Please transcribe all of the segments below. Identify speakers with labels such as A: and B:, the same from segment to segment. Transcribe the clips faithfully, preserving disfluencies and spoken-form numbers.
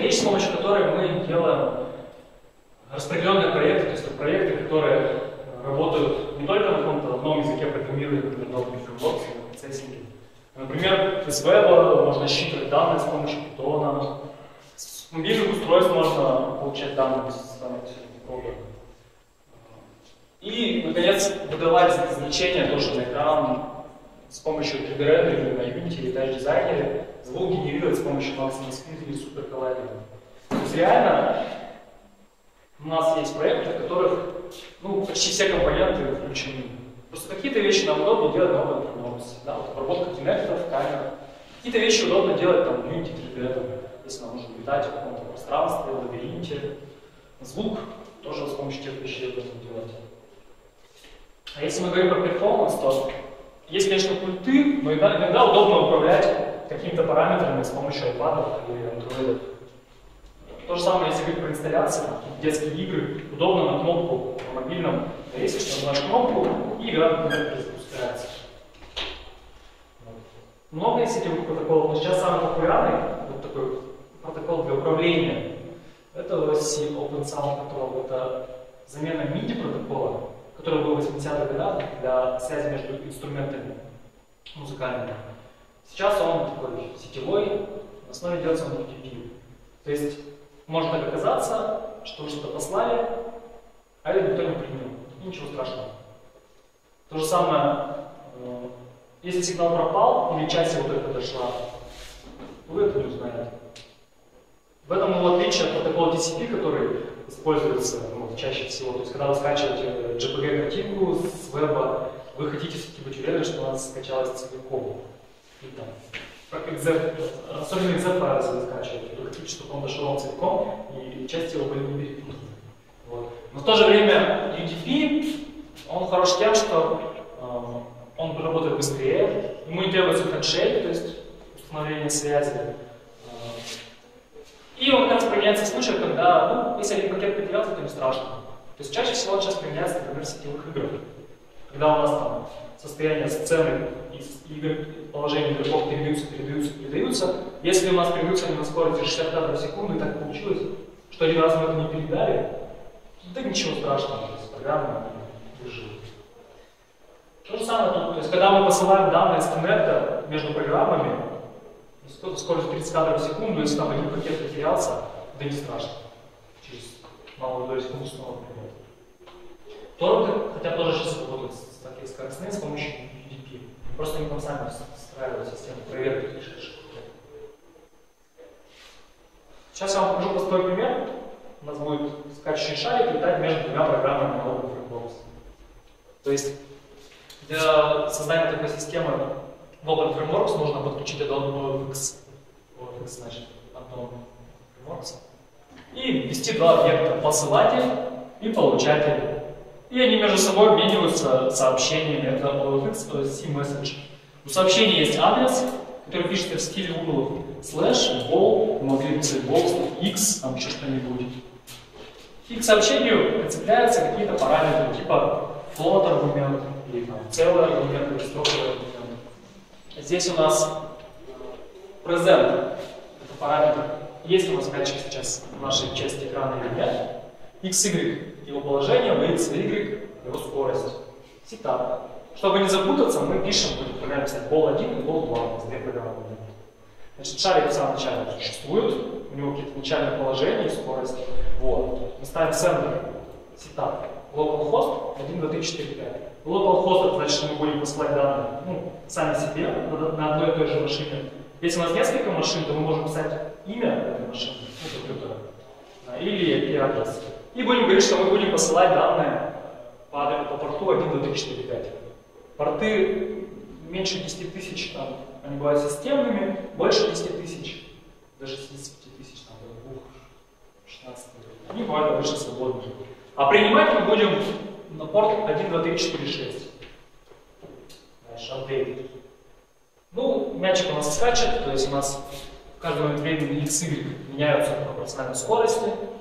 A: вещь, с помощью которой мы делаем распределенные проекты, то есть проекты, которые работают не только на каком-то одном языке программирования, например, на фреймворке, на процессинге. Например, из веба можно считывать данные с помощью Python, с мобильных устройств можно получать данные с помощью кода. И, наконец, выдавать значения тоже на экран с помощью три дэ рендеринга на Unity или Touch Designer, звук генерировать с помощью Maximus Speed или Super Collider. То есть реально у нас есть проекты, в которых ну, почти все компоненты включены. Просто какие-то вещи нам удобно делать на Open Frameworks. Да, вот обработка кинекторов, камер. Какие-то вещи удобно делать там, в Unity три дэ, если нам нужно летать в каком-то пространстве, в лабиринте. Звук тоже с помощью тех вещей удобно делать. А если мы говорим про перформанс, то есть, конечно, пульты, но иногда удобно управлять какими-то параметрами с помощью iPad или Android. То же самое, если говорить про инсталляцию, детские игры, удобно на кнопку на мобильном повесишь, нажимаешь кнопку, и игра, например, запускается. Много есть этих протоколов, но сейчас самый популярный вот такой протокол для управления. Это о эс си Open Sound Control. Это замена миди протокола, который был в восьмидесятых годах для связи между инструментами музыкальными. Сейчас он такой сетевой, в основе делается он ю ди пи. То есть может так оказаться, что вы что-то послали, а это никто не принял. И ничего страшного. То же самое, если сигнал пропал, или часть его только дошла, вы это не узнаете. В этом его отличие от протокола ти си пи, который используется ну, чаще всего. То есть, когда вы скачиваете джей пи джей-картинку с веба, вы хотите быть уверены, что она скачалась целиком. И там, особенно экзеф файл, если вы скачиваете, вы хотите, чтобы он дошел вам целиком, и части его были не перепутаны. Вот. Но в то же время ю ди пи, он хорош тем, что э, он работает быстрее, ему не требуется хэндшейк, то есть установление связи. И он как раз применяется в случаях, когда, ну, если один пакет потерялся, то не страшно. То есть чаще всего он сейчас применяется, например, в сетевых играх. Когда у нас там состояние сцены и игр, положение игроков передаются, передаются, передаются. Если у нас передаются они на скорости шестьдесят кадров в секунду, и так получилось, что один раз мы это не передали, да ничего страшного, то есть программа выжила. То же самое тут, то есть когда мы посылаем данные с коннекта между программами, скорость тридцать кадров в секунду, если там один пакет потерялся, да не страшно. Через малую долю секунды снова придет. Тороты, хотя тоже сейчас работают с такие скоростные с помощью ю ди пи. Просто они там сами встраивают систему проверки пришедших. Сейчас я вам покажу простой пример. У нас будет скачущий шарик летать между двумя программами на Open Frameworks. То есть для создания такой системы в Open Frameworks нужно подключить Addon о эф икс, о эф икс значит Addon Frameworks, и ввести два объекта, посылатель и получатель. И они между собой обмениваются сообщениями, это о эф икс, о эс си Message. У сообщения есть адрес, который пишется в стиле Google, слэш, бол, могли писать бол, x, там еще что-нибудь. И к сообщению прицепляются какие-то параметры, типа float аргумент, или там целый аргумент, или строковый аргумент. Здесь у нас present, это параметр, есть у нас датчик сейчас в нашей части экрана или нет, x, y, его положение, v, x, y, его скорость, сетап. Чтобы не запутаться, мы пишем, будем программе писать бол один и бол два, у нас две программы. Значит, шарик в самом начале существует, у него какие-то начальные положения и скорость. Вот. Мы ставим сендер, сетап, localhost один, два, три, четыре, пять. Localhost это значит, что мы будем посылать данные ну, сами себе на одной и той же машине. Если у нас несколько машин, то мы можем писать имя этой машины, ну, компьютера, или и адрес. И будем говорить, что мы будем посылать данные по, по порту один, два, три, четыре, пять. Порты меньше десяти тысяч, там, они бывают системными, больше десяти тысяч, до шестидесяти тысяч, там, до двух, шестнадцати, они бывают обычно свободными. А принимать мы будем на порт один, два, три, четыре, шесть. Дальше, апдейт. Ну, мячик у нас скачет, то есть у нас в каждый момент времени x, y меняются пропорционально скорости,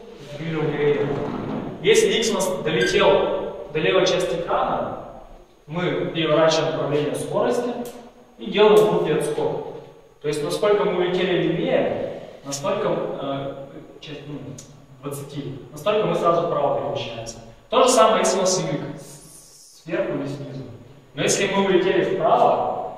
A: если x у нас долетел до левой части экрана, мы переворачиваем направление скорости и делаем внутренний отскок. То есть, насколько мы улетели левее, настолько э, ну, двадцати, настолько мы сразу вправо перемещаемся. То же самое, если у нас Y, сверху или снизу. Но если мы улетели вправо,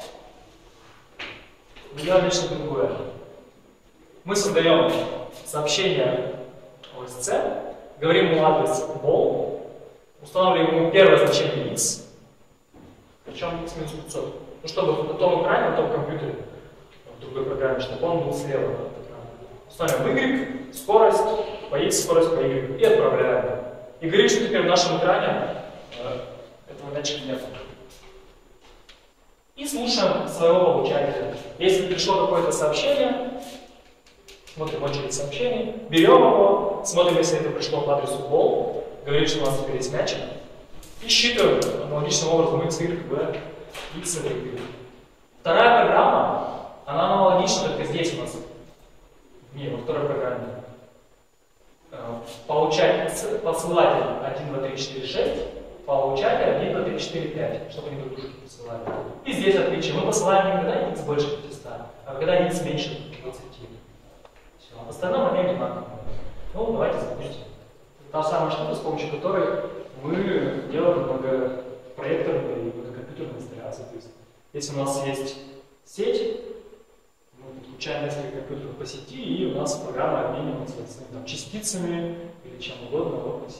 A: мы делаем нечто другое. Мы создаем сообщение о эс си, говорим ему адрес bol, устанавливаем ему первое значение x, причем x минус пятьсот. Ну, чтобы на том экране, на том компьютере, в другой программе, чтобы он был слева. Устанавливаем y, скорость по x, скорость по y, и отправляем. И говорим, что теперь в нашем экране э, этого датчика нет. И слушаем своего получателя. Если пришло какое-то сообщение, смотрим очередь сообщений, берем его, смотрим, если это пришло по адресу bol, говорим, что у нас теперь есть мячик, и считываем аналогичным образом x, y, v, x, y. Вторая программа, она аналогична, только здесь у нас, не, во второй программе. Получатель, посылатель один, два, три, четыре, шесть, получатель один, два, три, четыре, пять, чтобы они друг дружке посылали. И здесь отличие. Мы посылаем не когда x больше пятисот, а когда x меньше двадцати. Все. В остальном они одинаковые. Ну, давайте запустим. Та самая штука, с помощью которой мы делаем многопроекторные и многокомпьютерные инсталляции. То есть, если у нас есть сеть, мы подключаем несколько компьютеров по сети, и у нас программа обменивается там, частицами или чем угодно вот, по сети.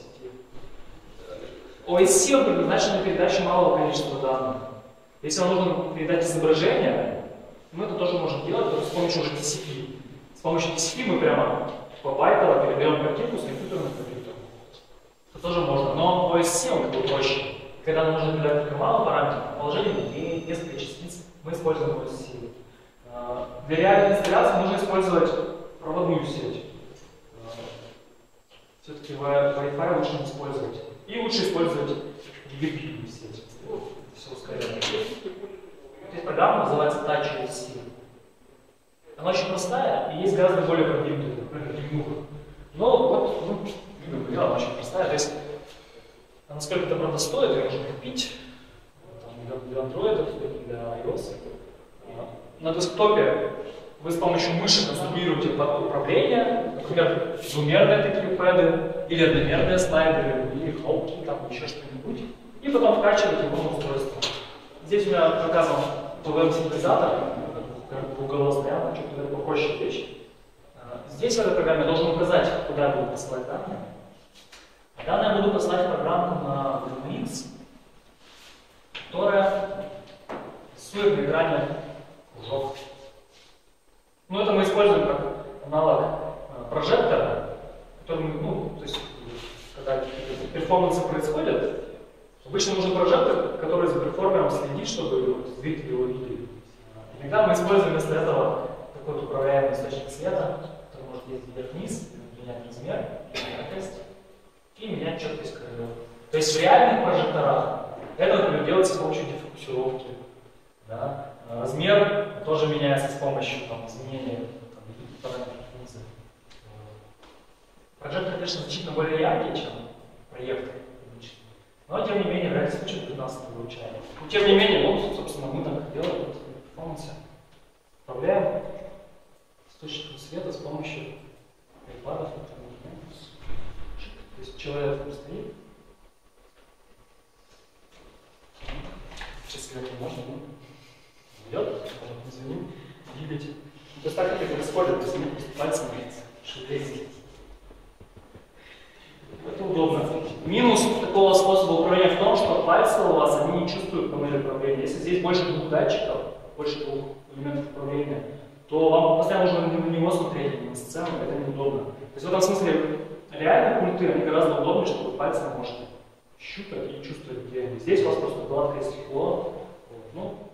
A: о эс си предназначен для передачи малого количества данных. Если нам нужно передать изображение, мы это тоже можем делать только с помощью уже ти си пи. С помощью ти си пи мы прямо по байтово передаем картинку с компьютера на компьютер. Это тоже можно, но о эс си он как бы проще. Когда нам нужно передать только мало параметров, положение людей, несколько частиц, мы используем о эс си. Для реальной инсталляции нужно использовать проводную сеть. Все-таки Wi-Fi лучше не использовать. И лучше использовать гигабитную сеть. Все ускоряет. Здесь программа называется Touch о эс си. Она очень простая и есть гораздо более продвинутая, например, Гимнуха. Но вот, ну, она очень простая. То есть, насколько это правда стоит, ее можно купить там, для Android, для iOS. На десктопе вы с помощью мыши конструируете управление, например, двумерные такие пэды, или одномерные слайдеры, или хлопки, там еще что-нибудь, и потом вкачиваете его на устройство. Здесь у меня показан пи ви эм-синтезатор, двухголосный, а что-то похожая вещь. Здесь в этой программе я должен указать, куда я буду посылать данные. А данные я буду посылать в программу на ди эм икс, которая рисует на экране кружок. Ну, это мы используем как аналог э, прожектора, который, ну, то есть, когда перформансы происходят, обычно нужен прожектор, который за перформером следит, чтобы зрители его видели. Иногда мы используем вместо этого такой вот управляемый источник света, который может ездить вверх-вниз, менять размер, яркость и менять четкость коридора. То есть в реальных прожекторах это, например, делается с помощью дефокусировки. Да? Размер тоже меняется с помощью там, изменения там, параметров функции. Прожектор, конечно, значительно более яркий, чем проектор. Но, тем не менее, в ряде случаев пятнадцать получаем. Но, тем не менее, вот, собственно, мы так делаем в перформансе. Управляем источником света с помощью айпадов. То есть человек стоит. Сейчас свет не можно, ну, идет, извини, двигать. То есть так это происходит, то есть мы пальцем шевелить. Это удобно. Минус такого способа управления в том, что пальцы у вас, они не чувствуют панель управления. Если здесь больше двух датчиков, больше двух элементов управления, то вам постоянно нужно на него смотреть, а не на сцену, это неудобно. То есть в этом смысле реально пульты, они гораздо удобнее, чтобы пальцем можно щупать и чувствовать, где они. Здесь у вас просто гладкое стекло. Вот. Ну,